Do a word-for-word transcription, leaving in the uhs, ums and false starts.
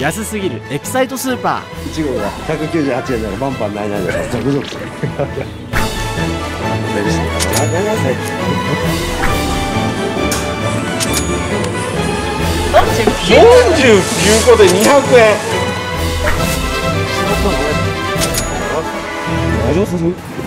安すぎるエキサイトスーパいちごがひゃくきゅうじゅうはちえんならバンバンないないだから続々してる。メルシーだな、ななせん。よんじゅうきゅうこでにひゃくえん。大丈夫する？